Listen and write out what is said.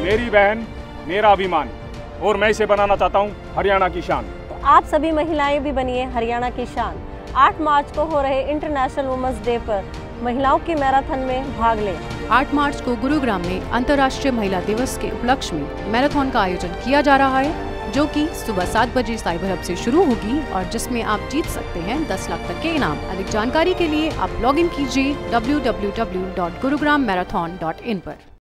मेरी बहन मेरा अभिमान और मैं इसे बनाना चाहता हूँ हरियाणा की शान। तो आप सभी महिलाएं भी बनिए हरियाणा की शान। 8 मार्च को हो रहे इंटरनेशनल वुमेन्स डे पर महिलाओं की मैराथन में भाग लें। 8 मार्च को गुरुग्राम में अंतर्राष्ट्रीय महिला दिवस के उपलक्ष्य में मैराथन का आयोजन किया जा रहा है, जो कि सुबह 7 बजे साइबर हब से शुरू होगी और जिसमें आप जीत सकते हैं 10 लाख तक के इनाम। अधिक जानकारी के लिए आप लॉग इन कीजिए www.gurugrammarathon.in पर।